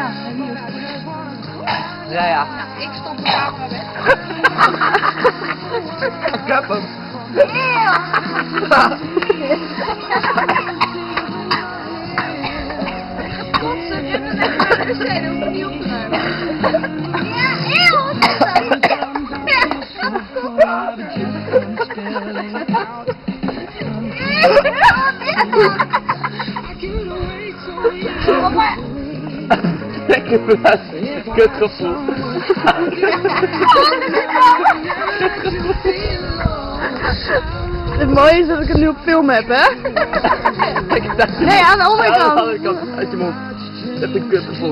Ja, ja. Nou, ik stop de camera weg. Ik heb hem. Kotsen, je hebt het echt naar de wc, dan hoef je niet op te ruimen. Ja, eeuw! Lekker fles. Kutgevoel. Het mooie is dat ik het nu op film heb, hè? Nee, aan de andere kant. Aan de andere kant, uit je mond. Dat is een kutgevoel.